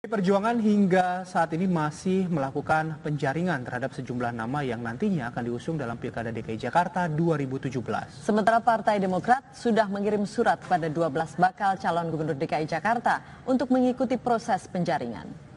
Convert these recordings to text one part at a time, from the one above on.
Perjuangan hingga saat ini masih melakukan penjaringan terhadap sejumlah nama yang nantinya akan diusung dalam Pilkada DKI Jakarta 2017. Sementara Partai Demokrat sudah mengirim surat kepada 12 bakal calon gubernur DKI Jakarta untuk mengikuti proses penjaringan.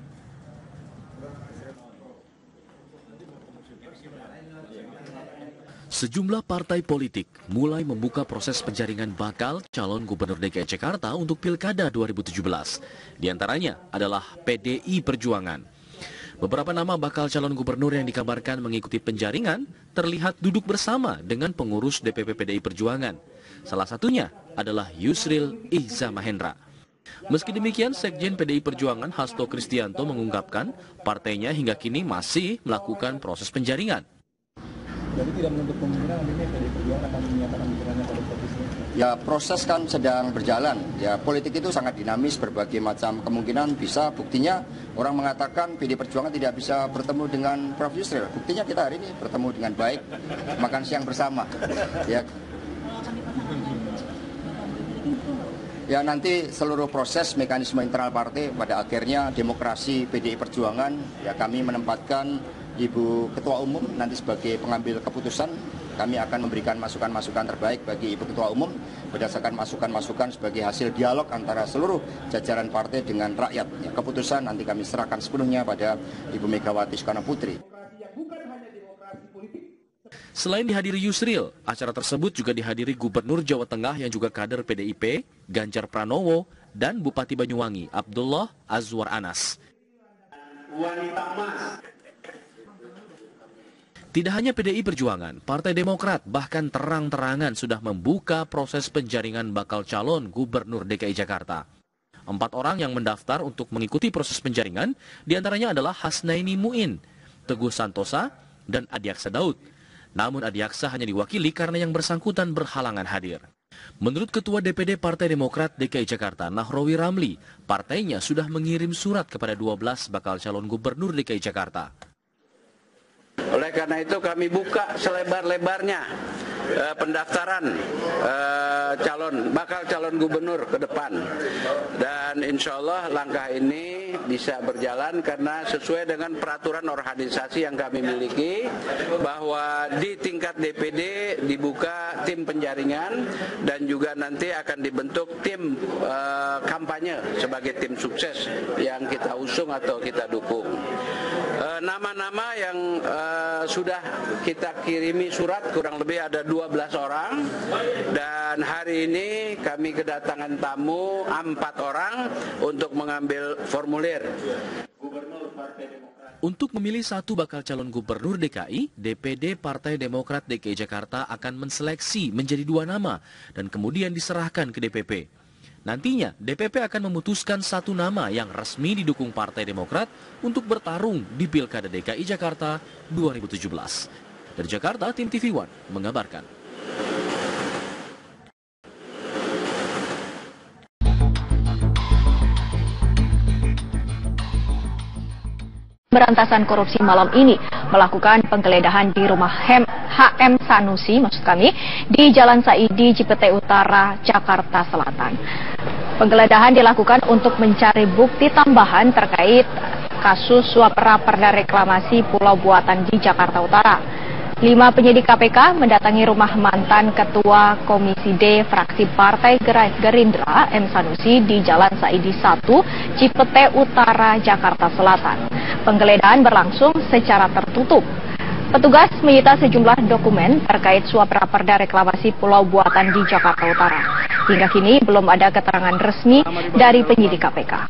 Sejumlah partai politik mulai membuka proses penjaringan bakal calon gubernur DKI Jakarta untuk Pilkada 2017. Di antaranya adalah PDI Perjuangan. Beberapa nama bakal calon gubernur yang dikabarkan mengikuti penjaringan terlihat duduk bersama dengan pengurus DPP PDI Perjuangan. Salah satunya adalah Yusril Ihza Mahendra. Meski demikian, Sekjen PDI Perjuangan Hasto Kristianto mengungkapkan partainya hingga kini masih melakukan proses penjaringan. Jadi tidak menutup kemungkinan ini PDI Perjuangan akan menyatakan dukungannya pada petisi. Ya, proses kan sedang berjalan. Ya, politik itu sangat dinamis, berbagai macam kemungkinan bisa. Buktinya orang mengatakan PDI Perjuangan tidak bisa bertemu dengan Prof. Yusril. Buktinya kita hari ini bertemu dengan baik, makan siang bersama. Ya, nanti seluruh proses mekanisme internal partai pada akhirnya demokrasi PDI Perjuangan, ya kami menempatkan Ibu Ketua Umum nanti sebagai pengambil keputusan. Kami akan memberikan masukan-masukan terbaik bagi Ibu Ketua Umum berdasarkan masukan-masukan sebagai hasil dialog antara seluruh jajaran partai dengan rakyat. Ya, keputusan nanti kami serahkan sepenuhnya pada Ibu Megawati Soekarno Putri. Selain dihadiri Yusril, acara tersebut juga dihadiri Gubernur Jawa Tengah yang juga kader PDIP, Ganjar Pranowo, dan Bupati Banyuwangi, Abdullah Azwar Anas. Tidak hanya PDI Perjuangan, Partai Demokrat bahkan terang-terangan sudah membuka proses penjaringan bakal calon gubernur DKI Jakarta. 4 orang yang mendaftar untuk mengikuti proses penjaringan, diantaranya adalah Hasnaini Muin, Teguh Santosa, dan Adiaksa Daud. Namun Adiaksa hanya diwakili karena yang bersangkutan berhalangan hadir. Menurut Ketua DPD Partai Demokrat DKI Jakarta, Nahrawi Ramli, partainya sudah mengirim surat kepada 12 bakal calon gubernur DKI Jakarta. Oleh karena itu kami buka selebar-lebarnya pendaftaran bakal calon gubernur ke depan, dan insya Allah langkah ini bisa berjalan karena sesuai dengan peraturan organisasi yang kami miliki, bahwa di tingkat DPD dibuka tim penjaringan dan juga nanti akan dibentuk tim kampanye sebagai tim sukses yang kita usung atau kita dukung. Nama-nama yang sudah kita kirimi surat kurang lebih ada 12 orang, dan hari ini kami kedatangan tamu 4 orang untuk mengambil formulir. Untuk memilih satu bakal calon gubernur DKI, DPD Partai Demokrat DKI Jakarta akan menseleksi menjadi 2 nama dan kemudian diserahkan ke DPP. Nantinya, DPP akan memutuskan 1 nama yang resmi didukung Partai Demokrat untuk bertarung di Pilkada DKI Jakarta 2017. Dari Jakarta, tim TV One mengabarkan. Pemberantasan Korupsi malam ini melakukan penggeledahan di rumah HM Sanusi, di Jalan Saidi, Cipete Utara, Jakarta Selatan. Penggeledahan dilakukan untuk mencari bukti tambahan terkait kasus suap raperda reklamasi Pulau Buatan di Jakarta Utara. 5 penyidik KPK mendatangi rumah mantan Ketua Komisi D fraksi Partai Gerindra M. Sanusi di Jalan Saidi 1, Cipete Utara, Jakarta Selatan. Penggeledahan berlangsung secara tertutup. Petugas menyita sejumlah dokumen terkait suap raperda reklamasi Pulau Buatan di Jakarta Utara. Hingga kini belum ada keterangan resmi dari penyidik KPK.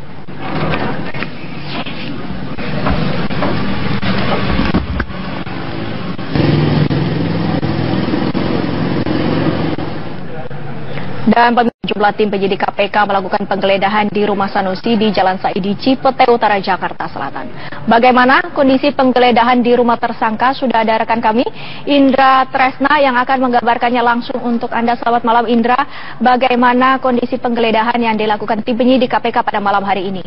Dan sejumlah tim penyidik KPK melakukan penggeledahan di rumah Sanusi di Jalan Saidi, Cipete Utara, Jakarta Selatan. Bagaimana kondisi penggeledahan di rumah tersangka? Sudah ada rekan kami, Indra Tresna, yang akan menggambarkannya langsung untuk Anda. Selamat malam, Indra. Bagaimana kondisi penggeledahan yang dilakukan tim penyidik KPK pada malam hari ini?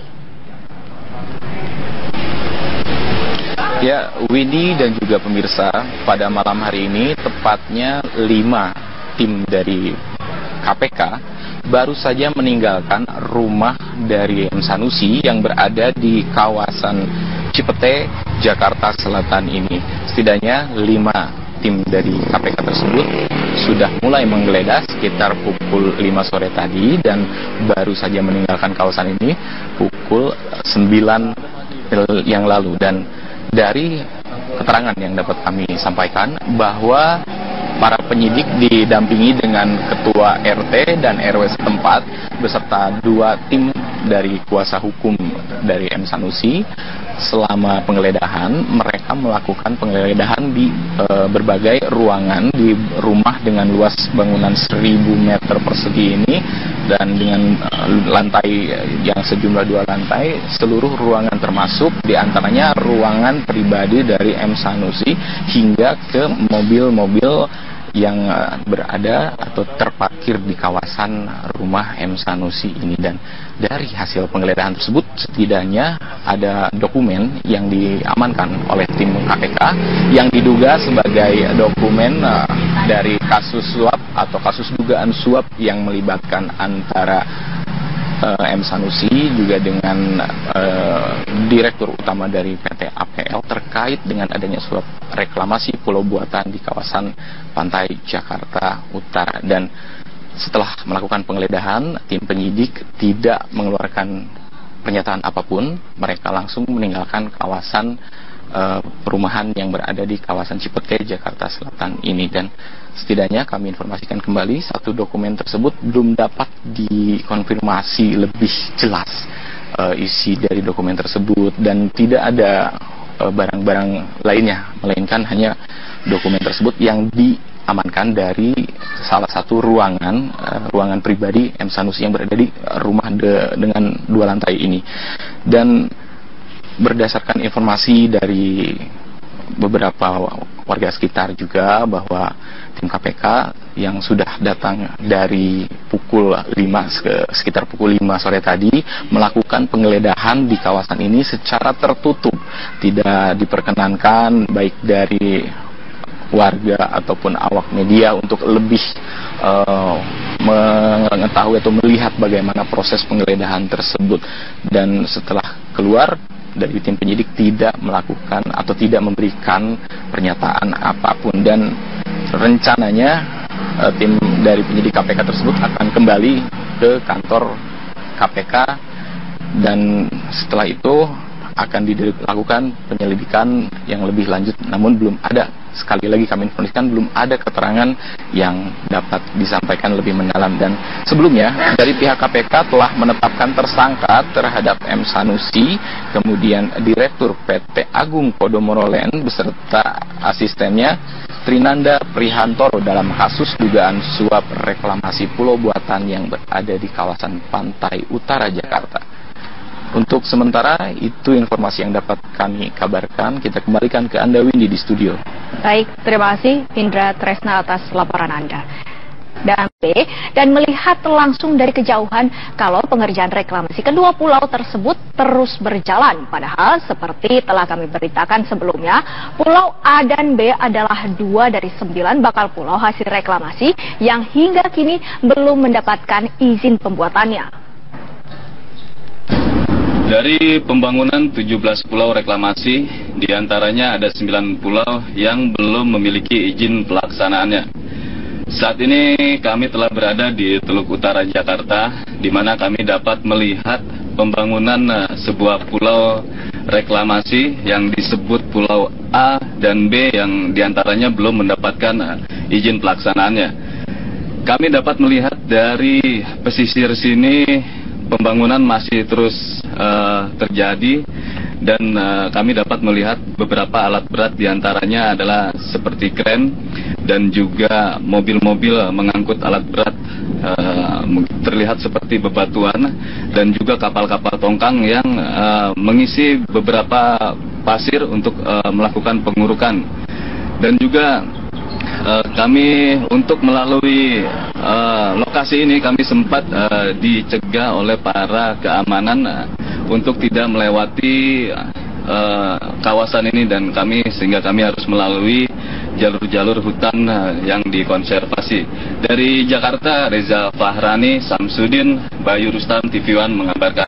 Ya, Winnie dan juga pemirsa, pada malam hari ini tepatnya 5 tim dari KPK baru saja meninggalkan rumah dari M. Sanusi yang berada di kawasan Cipete, Jakarta Selatan ini. Setidaknya 5 tim dari KPK tersebut sudah mulai menggeledah sekitar pukul 5 sore tadi dan baru saja meninggalkan kawasan ini pukul 9 yang lalu. Dan dari keterangan yang dapat kami sampaikan bahwa para penyidik didampingi dengan ketua RT dan RW setempat beserta 2 tim dari kuasa hukum dari M. Sanusi. Selama penggeledahan, mereka melakukan penggeledahan di berbagai ruangan di rumah dengan luas bangunan 1000 meter persegi ini, dan dengan lantai yang sejumlah 2 lantai, seluruh ruangan termasuk diantaranya ruangan pribadi dari M. Sanusi hingga ke mobil-mobil yang berada atau terparkir di kawasan rumah M. Sanusi ini. Dan dari hasil penggeledahan tersebut setidaknya ada dokumen yang diamankan oleh tim KPK yang diduga sebagai dokumen dari kasus suap atau kasus dugaan suap yang melibatkan antara M. Sanusi juga dengan Direktur Utama dari PT APL terkait dengan adanya suap reklamasi pulau buatan di kawasan pantai Jakarta Utara. Dan setelah melakukan penggeledahan, tim penyidik tidak mengeluarkan pernyataan apapun. Mereka langsung meninggalkan kawasan perumahan yang berada di kawasan Cipete, Jakarta Selatan ini. Dan setidaknya kami informasikan kembali, satu dokumen tersebut belum dapat dikonfirmasi lebih jelas isi dari dokumen tersebut, dan tidak ada barang-barang lainnya, melainkan hanya dokumen tersebut yang diamankan dari salah satu ruangan pribadi M. Sanusi yang berada di rumah dengan 2 lantai ini. Dan berdasarkan informasi dari beberapa warga sekitar juga bahwa tim KPK yang sudah datang dari pukul 5 sekitar pukul 5 sore tadi melakukan penggeledahan di kawasan ini secara tertutup, tidak diperkenankan baik dari warga ataupun awak media untuk lebih mengetahui atau melihat bagaimana proses penggeledahan tersebut. Dan setelah keluar dari tim penyidik tidak melakukan atau tidak memberikan pernyataan apapun, dan rencananya tim dari penyidik KPK tersebut akan kembali ke kantor KPK, dan setelah itu akan dilakukan penyelidikan yang lebih lanjut. Namun belum ada, sekali lagi kami informasikan, belum ada keterangan yang dapat disampaikan lebih mendalam. Dan sebelumnya dari pihak KPK telah menetapkan tersangka terhadap M. Sanusi, kemudian Direktur PT Agung Podomoro Land beserta asistennya Trinanda Prihantoro dalam kasus dugaan suap reklamasi pulau buatan yang berada di kawasan pantai utara Jakarta. Untuk sementara itu informasi yang dapat kami kabarkan. Kita kembalikan ke Anda, Windy, di studio. Baik, terima kasih Indra Tresna atas laporan Anda. Dan melihat langsung dari kejauhan kalau pengerjaan reklamasi kedua pulau tersebut terus berjalan. Padahal seperti telah kami beritakan sebelumnya, Pulau A dan B adalah 2 dari 9 bakal pulau hasil reklamasi yang hingga kini belum mendapatkan izin pembuatannya. Dari pembangunan 17 pulau reklamasi, diantaranya ada 9 pulau yang belum memiliki izin pelaksanaannya. Saat ini kami telah berada di Teluk Utara Jakarta, di mana kami dapat melihat pembangunan sebuah pulau reklamasi yang disebut Pulau A dan B yang diantaranya belum mendapatkan izin pelaksanaannya. Kami dapat melihat dari pesisir sini pembangunan masih terus terjadi, dan kami dapat melihat beberapa alat berat, diantaranya adalah seperti kren dan juga mobil-mobil mengangkut alat berat, terlihat seperti bebatuan, dan juga kapal-kapal tongkang yang mengisi beberapa pasir untuk melakukan pengurukan. Dan juga kami untuk melalui lokasi ini kami sempat dicegah oleh para keamanan untuk tidak melewati kawasan ini, dan sehingga kami harus melalui jalur-jalur hutan yang dikonservasi. Dari Jakarta, Reza Fahrani, Samsudin, Bayu Rustam, TV One mengabarkan.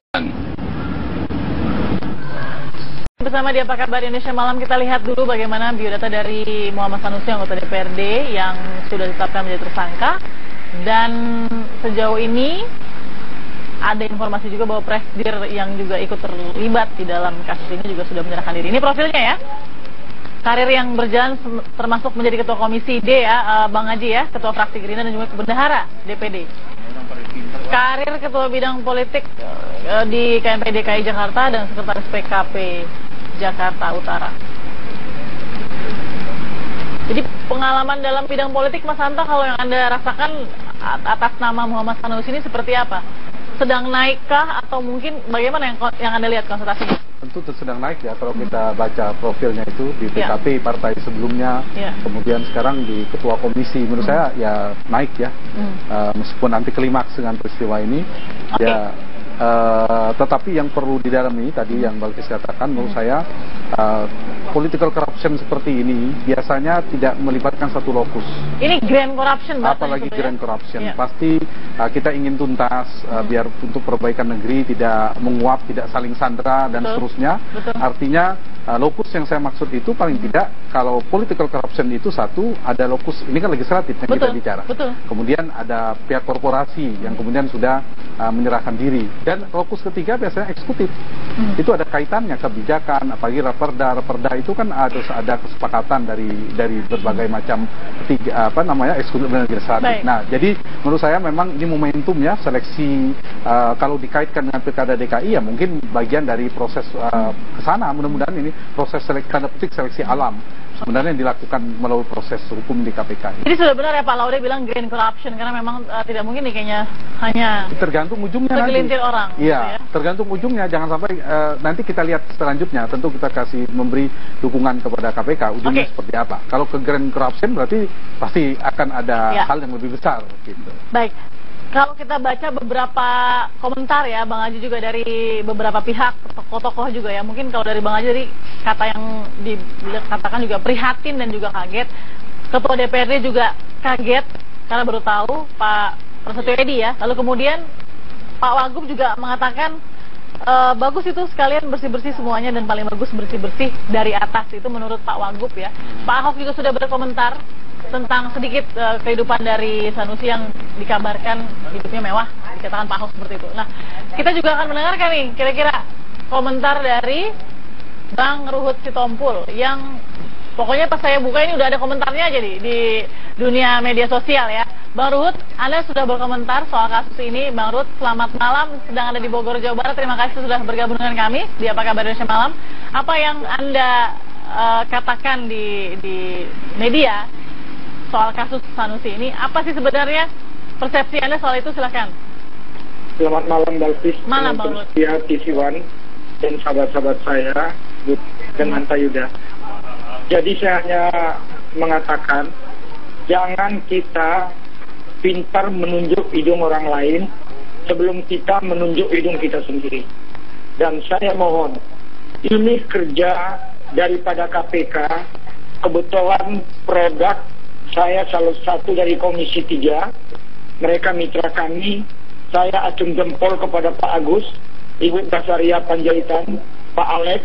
Bersama di Apa Kabar Indonesia Malam, kita lihat dulu bagaimana biodata dari Muhammad Sanusi, anggota DPRD yang sudah ditetapkan menjadi tersangka. Dan sejauh ini ada informasi juga bahwa Presdir yang juga ikut terlibat di dalam kasus ini juga sudah menyerahkan diri. Ini profilnya ya. Karir yang berjalan termasuk menjadi Ketua Komisi D ya, Bang Haji ya, Ketua Fraksi Gerindra dan juga Bendahara DPD. Karir Ketua Bidang Politik di KMP DKI Jakarta dan Sekretaris PKP Jakarta Utara. Jadi pengalaman dalam bidang politik Mas Hanta, kalau yang Anda rasakan atas nama Muhammad Sanusi ini seperti apa? Sedang naikkah atau mungkin bagaimana yang Anda lihat konsultasinya? Tentu sedang naik ya, kalau kita baca profilnya itu di PKP partai sebelumnya, kemudian sekarang di Ketua Komisi, menurut saya ya naik ya, meskipun nanti klimaks dengan peristiwa ini, ya tetapi yang perlu didalami tadi yang Balkis katakan, menurut saya political corruption seperti ini biasanya tidak melibatkan satu lokus. Ini grand corruption, apalagi grand corruption. Pasti kita ingin tuntas biar untuk perbaikan negeri tidak menguap, tidak saling sandera dan seterusnya. Artinya lokus yang saya maksud itu paling tidak kalau political corruption itu satu, ada lokus, ini kan legislatif yang kita bicara. Kemudian ada pihak korporasi yang kemudian sudah menyerahkan diri. Dan lokus ketiga biasanya eksekutif. Itu ada kaitannya kebijakan, apalagi raperda itu kan ada kesepakatan dari berbagai macam eksekutif dan legislatif. Nah, jadi menurut saya memang ini momentum ya, seleksi kalau dikaitkan dengan Pilkada DKI ya mungkin bagian dari proses ke sana, mudah-mudahan ini proses seleksi alam sebenarnya yang dilakukan melalui proses hukum di KPK. Jadi sudah benar ya Pak Laude bilang grand corruption, karena memang tidak mungkin nih kayaknya hanya tergantung ujungnya segelintir orang. Iya, tergantung ujungnya, jangan sampai nanti kita lihat selanjutnya, tentu kita kasih memberi dukungan kepada KPK ujungnya seperti apa. Kalau ke grand corruption berarti pasti akan ada hal yang lebih besar gitu. Baik. Kalau kita baca beberapa komentar ya Bang Haji juga dari beberapa pihak, tokoh-tokoh juga ya, mungkin kalau dari Bang Haji dari kata yang dikatakan juga prihatin dan juga kaget. Ketua DPRD juga kaget karena baru tahu Pak Prasetyo Edy ya. Lalu kemudian Pak Wagub juga mengatakan bagus itu sekalian bersih-bersih semuanya dan paling bagus bersih-bersih dari atas, itu menurut Pak Wagub ya. Pak Ahok juga sudah berkomentar tentang sedikit kehidupan dari Sanusi yang dikabarkan hidupnya mewah, dikatakan Pak Ahok seperti itu. Nah, kita juga akan mendengarkan nih kira-kira komentar dari Bang Ruhut Sitompul yang pokoknya pas saya buka ini udah ada komentarnya aja di dunia media sosial ya. Bang Ruhut, Anda sudah berkomentar soal kasus ini. Bang Ruhut, selamat malam, sedang ada di Bogor, Jawa Barat. Terima kasih sudah bergabung dengan kami di Apa Kabar Indonesia Malam. Apa yang Anda katakan di media soal kasus Sanusi ini, apa sih sebenarnya persepsi Anda soal itu? Silahkan. Selamat malam Balkis. Malam Bang Ruhut. Ya, TV One dan sahabat-sahabat saya dan Hanta Yuda. Jadi saya hanya mengatakan jangan kita pintar menunjuk hidung orang lain sebelum kita menunjuk hidung kita sendiri. Dan saya mohon, ini kerja daripada KPK, kebetulan produk saya salah satu dari Komisi 3, mereka mitra kami. Saya acung jempol kepada Pak Agus, Ibu Basaria Panjaitan, Pak Alex,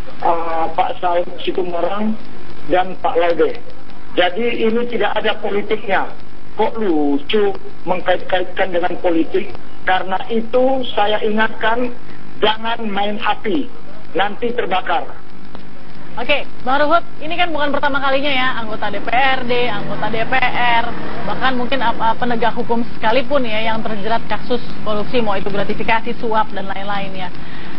Pak Saud Situmorang, dan Pak Laude. Jadi ini tidak ada politiknya. Kok lucu mengkait-kaitkan dengan politik? Karena itu saya ingatkan, jangan main api, nanti terbakar. Oke, Bang Ruhut, ini kan bukan pertama kalinya ya, anggota DPRD, anggota DPR, bahkan mungkin penegak hukum sekalipun ya yang terjerat kasus korupsi, mau itu gratifikasi, suap, dan lain-lain ya.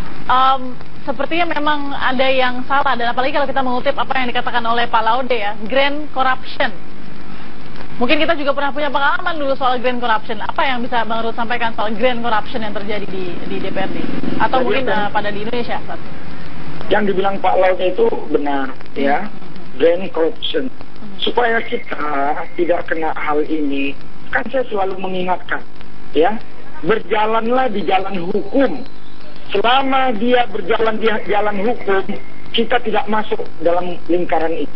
Sepertinya memang ada yang salah, dan apalagi kalau kita mengutip apa yang dikatakan oleh Pak Laude ya, grand corruption. Mungkin kita juga pernah punya pengalaman dulu soal grand corruption. Apa yang bisa Bang Ruhut sampaikan soal grand corruption yang terjadi di DPRD? Atau mungkin pada di Indonesia saat ini? Yang dibilang Pak Laude itu benar ya, grand corruption. Supaya kita tidak kena hal ini, kan saya selalu mengingatkan ya, berjalanlah di jalan hukum. Selama dia berjalan di jalan hukum, kita tidak masuk dalam lingkaran itu.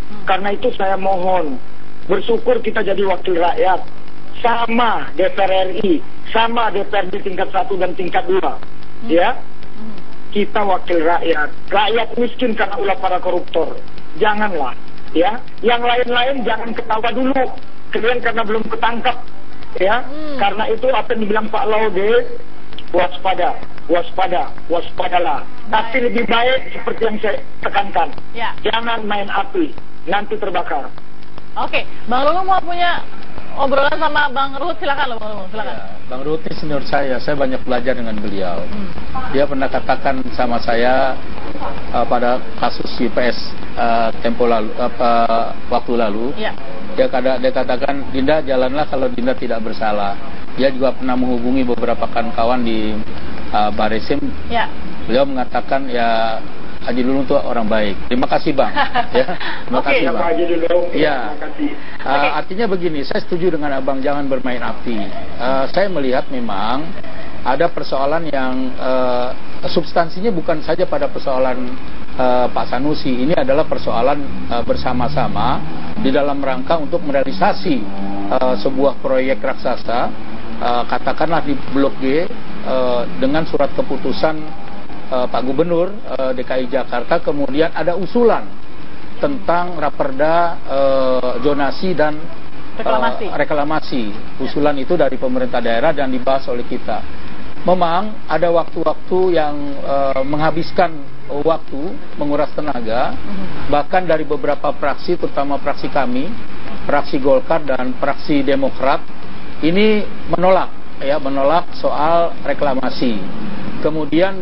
Karena itu saya mohon, bersyukur kita jadi wakil rakyat, sama DPR RI, sama DPRD tingkat 1 dan tingkat 2, ya. Kita wakil rakyat, rakyat miskin karena ulah para koruptor. Janganlah, ya. Yang lain-lain jangan ketawa dulu, kalian karena belum ketangkap, ya. Karena itu apa yang dibilang Pak Laude, waspada, waspada, waspadalah. Tapi lebih baik seperti yang saya tekankan, jangan main api, nanti terbakar. Oke, Bang Lulu mau punya obrolan sama Bang Ruhut, silakan loh Bang Lulu, silakan. Ya, Bang Ruhut ini senior saya banyak belajar dengan beliau. Dia pernah katakan sama saya pada kasus IPS tempo lalu, waktu lalu. Dia katakan, Dinda jalanlah kalau Dinda tidak bersalah. Dia juga pernah menghubungi beberapa kawan di Baresim. Beliau mengatakan ya Haji Lulung itu orang baik. Terima kasih Bang. Ya, terima kasih Bang. Haji Lulung. Ya. Artinya begini, saya setuju dengan Abang jangan bermain api. Saya melihat memang ada persoalan yang substansinya bukan saja pada persoalan Pak Sanusi. Ini adalah persoalan bersama-sama di dalam rangka untuk merealisasi sebuah proyek raksasa, katakanlah di Blok G, dengan surat keputusan Pak Gubernur DKI Jakarta, kemudian ada usulan tentang raperda zonasi dan reklamasi. Usulan itu dari pemerintah daerah dan dibahas oleh kita. Memang ada waktu-waktu yang menghabiskan waktu, menguras tenaga, bahkan dari beberapa fraksi, terutama fraksi kami, fraksi Golkar dan fraksi Demokrat, ini menolak soal reklamasi. Kemudian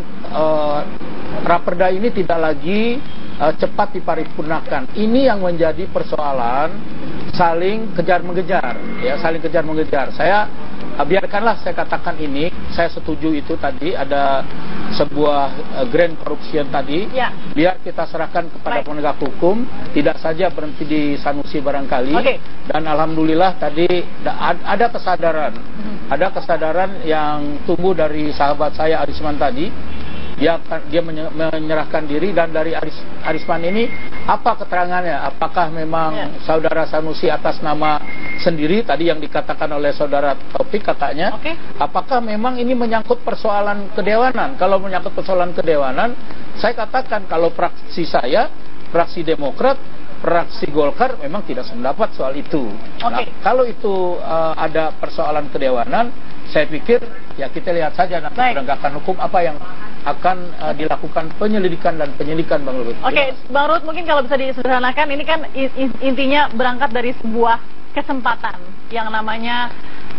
raperda ini tidak lagi cepat diparipurnakan. Ini yang menjadi persoalan saling kejar-mengejar, ya, saling kejar-mengejar. Saya biarkanlah saya katakan ini, saya setuju itu tadi ada sebuah grand corruption tadi, biar kita serahkan kepada penegak hukum, tidak saja berhenti di Sanusi barangkali. Dan alhamdulillah tadi ada kesadaran, ada kesadaran yang tumbuh dari sahabat saya Arisman tadi. Dia menyerahkan diri, dan dari Arisman ini apa keterangannya? Apakah memang saudara Sanusi atas nama sendiri tadi yang dikatakan oleh saudara Taufik kakaknya? Apakah memang ini menyangkut persoalan kedewanan? Kalau menyangkut persoalan kedewanan, saya katakan kalau fraksi saya, fraksi Demokrat, fraksi Golkar memang tidak sependapat soal itu. Nah, kalau itu ada persoalan kedewanan, saya pikir ya kita lihat saja nanti penegakan hukum apa yang akan dilakukan penyelidikan dan penyidikan, Bang Ruhut. Bang Ruhut, mungkin kalau bisa disederhanakan, ini kan intinya berangkat dari sebuah kesempatan yang namanya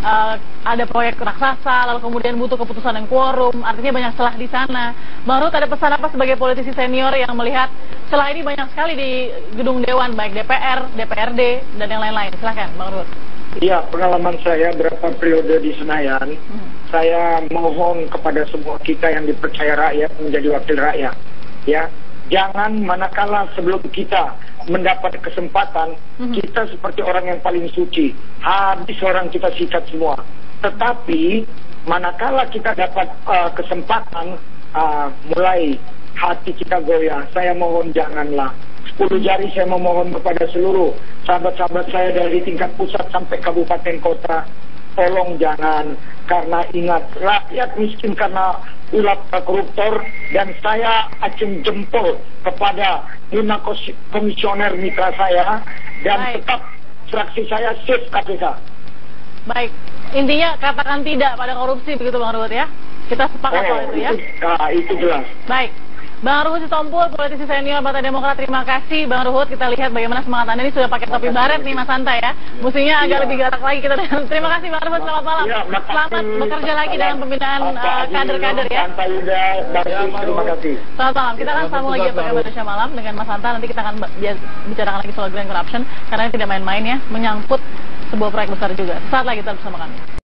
ada proyek raksasa, lalu kemudian butuh keputusan yang quorum, artinya banyak celah di sana. Bang Ruhut, ada pesan apa sebagai politisi senior yang melihat celah ini banyak sekali di gedung Dewan, baik DPR, DPRD, dan yang lain-lain? Silahkan, Bang Ruhut. Iya, pengalaman saya berapa periode di Senayan, saya mohon kepada semua kita yang dipercaya rakyat menjadi wakil rakyat, ya, jangan manakala sebelum kita mendapat kesempatan, kita seperti orang yang paling suci, habis orang kita sikat semua. Tetapi manakala kita dapat kesempatan, mulai hati kita goyah, saya mohon janganlah. 10 jari saya memohon kepada seluruh sahabat-sahabat saya dari tingkat pusat sampai kabupaten kota, tolong jangan, karena ingat rakyat miskin karena ulah koruptor, dan saya acung jempol kepada 5 komisioner mitra saya, dan tetap fraksi saya safe KPK. Baik, intinya katakan tidak pada korupsi, begitu Bang Ruhut ya? Kita sepakat soal itu ya? Itu jelas. Baik. Bang Ruhut Sitompul, politisi senior Partai Demokrat, terima kasih Bang Ruhut. Kita lihat bagaimana semangat Anda ini, sudah pakai topi baret nih Mas Hanta ya. Musuhnya agak lebih galak lagi kita. Terima kasih Bang Ruhut, selamat malam. Selamat bekerja lagi dalam pembinaan kader-kader ya. Terima kasih. Selamat malam. Kita akan sambung lagi pada Indonesia Malam dengan Mas Hanta. Nanti kita akan bicarakan lagi soal grand corruption, karena ini tidak main-main ya, menyangkut sebuah proyek besar juga. Saat lagi tetap bersama kami.